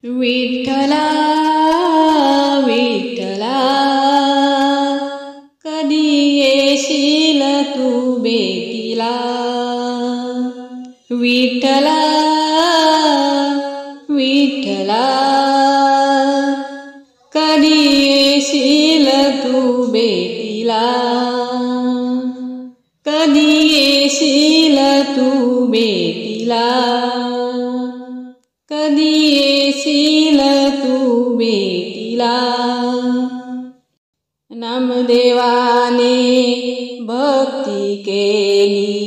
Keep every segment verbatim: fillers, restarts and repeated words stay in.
विठ्ठला विठ्ठला कधी येशील तू भेटीला। विठ्ठला विठ्ठला कधी येशील तू भेटीला। कधी येशील तू भेटीला। कधी येशील तू भेटीला। नामदेवाने भक्ती केली।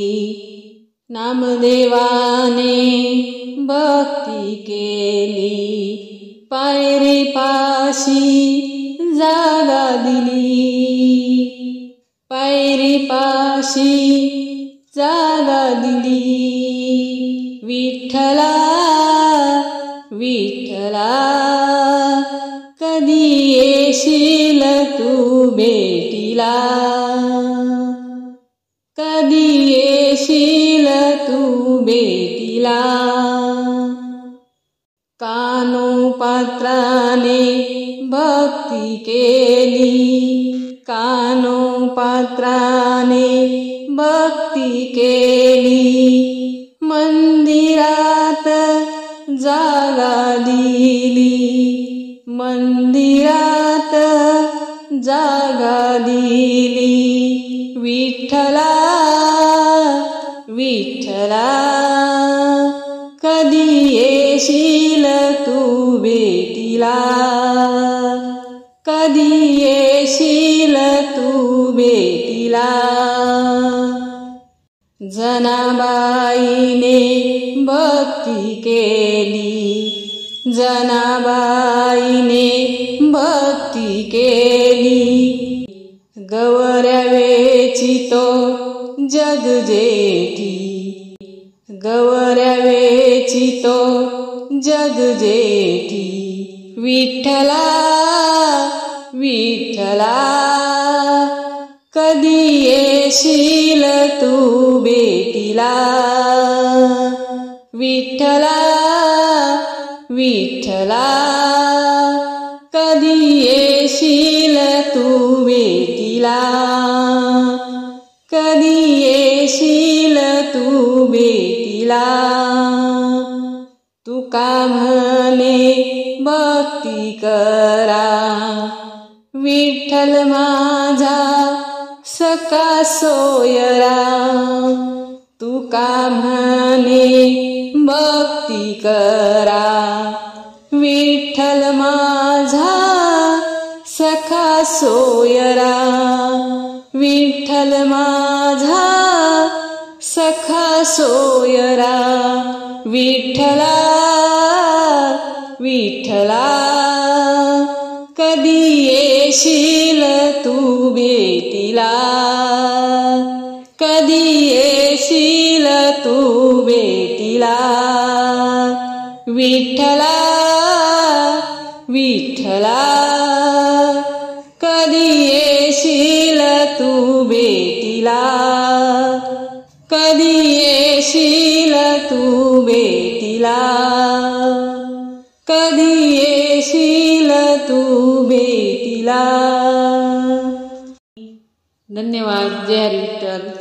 नामदेवाने भक्ती केली। पायरी पाशी जागा दिली। पायरी पाशी जागा दिली। विठ्ठला विठ्ठला कधी येशील तू भेटीला। कधी येशील तू भेटीला। कानोपात्राने भक्ती केली। कानोपात्राने भक्ती केली। मंदिरात जागा दिली। मंदिरात जागा दिली। विठ्ठला विठ्ठला कधी येशील तू भेटीला। कधी येशील तू भेटीला। जनाबाईने भक्ती केली। जनाबाईने भक्ती केली। गवऱ्या वेचितो जग जेठी। गवऱ्या वेचितो जग जेठी। विठ्ठला विठ्ठला कधी येशील तू भेटीला। विठ्ठला विठ्ठला कधी येशील तू भेटीला। कधी येशील तू भेटीला। तुका म्हणे भक्ती करा। विठ्ठल माझा सखा सोयरा। तुका म्हणे भक्ती करा। विठ्ठल माझा सखा सोयरा। विठ्ठल माझा सखा सोयरा। विठ्ठला विठ्ठला कधी येशील तू भेटीला। कधी येशील तू भेटीला। विठ्ठला विठ्ठला कधी येशील तू भेटीला। कधी येशील तू भेटीला। कधी येशील तू भेटीला। धन्यवाद। जय हरी विठ्ठल।